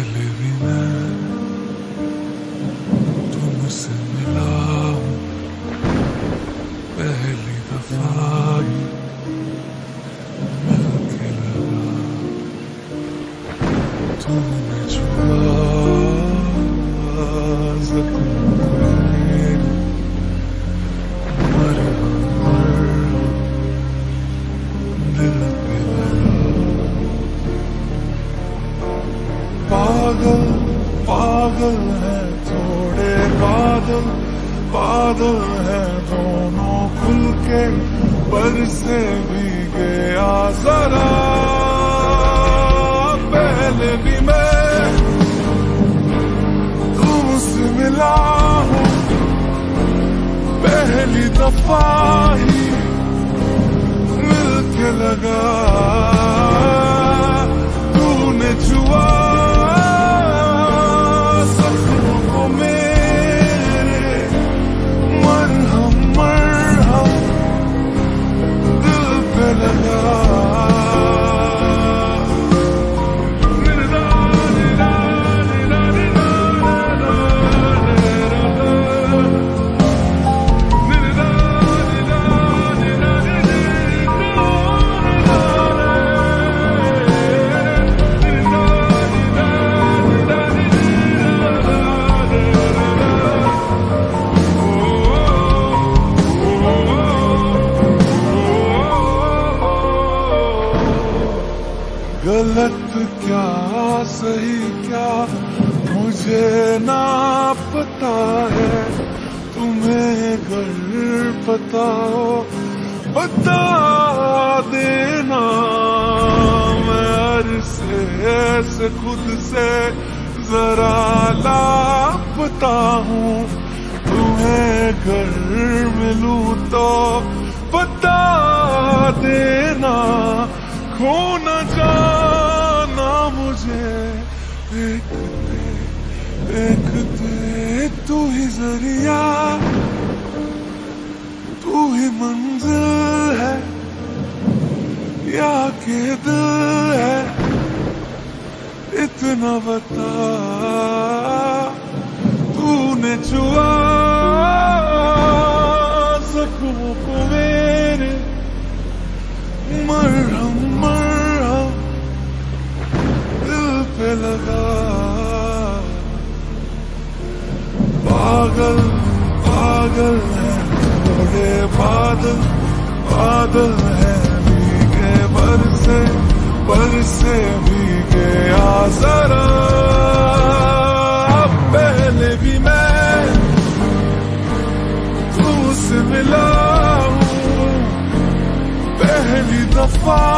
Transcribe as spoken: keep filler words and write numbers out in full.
पहले भी मैं तुमसे मिला हूँ, पहली दफा ही मिलके लगा। तुमने छुआ ज़ख्म मेरे, मरहम मरहम दिल पे लगा। पागल पागल है थोड़े बादल, बादल है दोनों खुल के बरसे भी गया जरा। पहले भी मैं तुमसे मिला हूँ, पहली दफा ही मिलके लगा। तूने छुआ ज़ख्म को मेरे, मरहम मरहम दिल पे लगा। गलत क्या सही क्या मुझे ना पता है, तुम्हें अगर पता हो बता देना। मैं अरसे से खुद से जरा लापता हूँ, तुम्हें अगर मिलूं तो बता देना। खो न जाना मुझे देखते देखते, तू ही जरिया तू ही मंजिल है या के दिल है, इतना बता। तूने छुआ ज़ख्मों को मेरे, मरहम मरहम दिल पे लगा। पागल पागल है थोड़े बादल, बादल है भीगे बरसे बरसे भीगे आ जरा। पहले भी मैं तुमसे मिला हूँ, पहली दफा